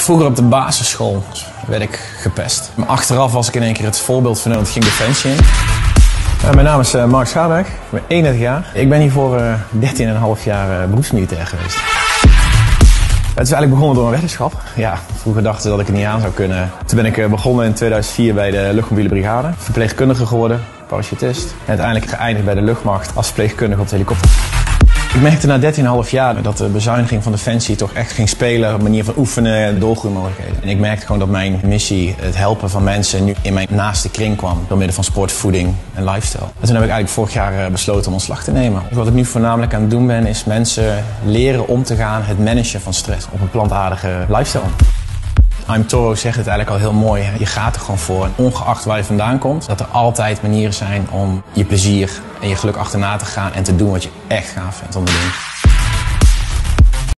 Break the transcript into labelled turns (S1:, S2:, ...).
S1: Vroeger op de basisschool werd ik gepest. Maar achteraf was ik in één keer het voorbeeld van het ging Defensie in. Mijn naam is Mark Schaarbeek, ik ben 31 jaar. Ik ben hier voor 13,5 jaar beroepsmilitair geweest. Het is eigenlijk begonnen door een weddenschap. Ja, vroeger dachten ze dat ik het niet aan zou kunnen. Toen ben ik begonnen in 2004 bij de luchtmobiele brigade. Verpleegkundige geworden, parachutist. En uiteindelijk geëindigd bij de luchtmacht als verpleegkundige op de helikopter. Ik merkte na 13,5 jaar dat de bezuiniging van Defensie toch echt ging spelen op een manier van oefenen, doorgroeimogelijkheden. En ik merkte gewoon dat mijn missie, het helpen van mensen, nu in mijn naaste kring kwam. Door middel van sport, voeding en lifestyle. En toen heb ik eigenlijk vorig jaar besloten om ontslag te nemen. Wat ik nu voornamelijk aan het doen ben, is mensen leren om te gaan, het managen van stress op een plantaardige lifestyle. I'm Toro zegt het eigenlijk al heel mooi. Je gaat er gewoon voor. En ongeacht waar je vandaan komt, dat er altijd manieren zijn om je plezier en je geluk achterna te gaan en te doen wat je echt gaaf vindt om te doen.